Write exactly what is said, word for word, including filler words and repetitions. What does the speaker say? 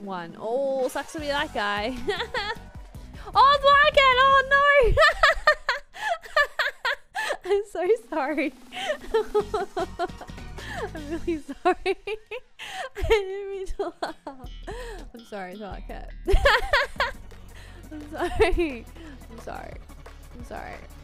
one. Oh, sucks to be that guy. Oh, Thwakette! Oh no! I'm so sorry. I'm really sorry. I didn't mean to laugh. I'm sorry, Thwakette. I'm sorry. I'm sorry. I'm sorry.